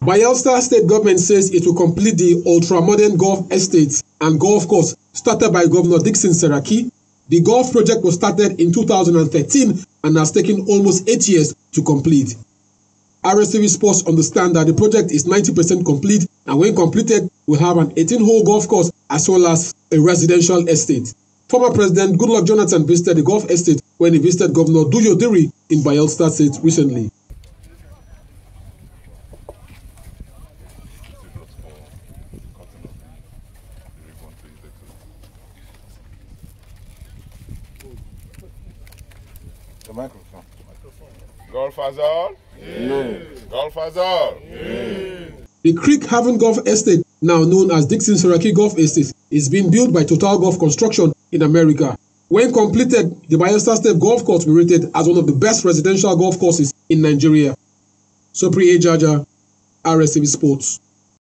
Bayelsa State government says it will complete the ultra-modern golf estates and golf course started by Governor Dickson Seraki. The golf project was started in 2013 and has taken almost 8 years to complete. RSTV Sports understand that the project is 90% complete, and when completed, will have an 18-hole golf course as well as a residential estate. Former President Goodluck Jonathan visited the golf estate when he visited Governor Duyo Diri in Bayelsa State recently. The microphone. Golfers all? Yeah. Golfers all? Yeah. The Creek Haven Golf Estate, now known as Dickson Seraki Golf Estate, is being built by Total Golf Construction in America. When completed, the Bayelsa State Golf Course will be rated as one of the best residential golf courses in Nigeria. Sopri Ejaja, RSTV Sports.